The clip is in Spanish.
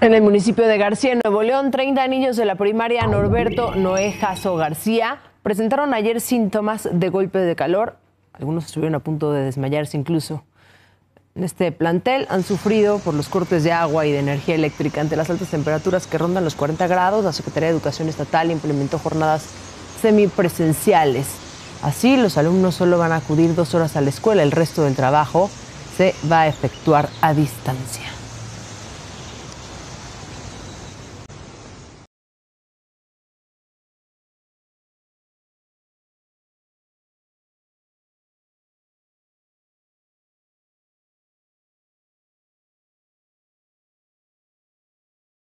En el municipio de García, en Nuevo León, 30 niños de la primaria Norberto Noé Jasso García presentaron ayer síntomas de golpe de calor. Algunos estuvieron a punto de desmayarse incluso. En este plantel han sufrido por los cortes de agua y de energía eléctrica. Ante las altas temperaturas que rondan los 40 grados, la Secretaría de Educación Estatal implementó jornadas semipresenciales. Así, los alumnos solo van a acudir 2 horas a la escuela. El resto del trabajo se va a efectuar a distancia.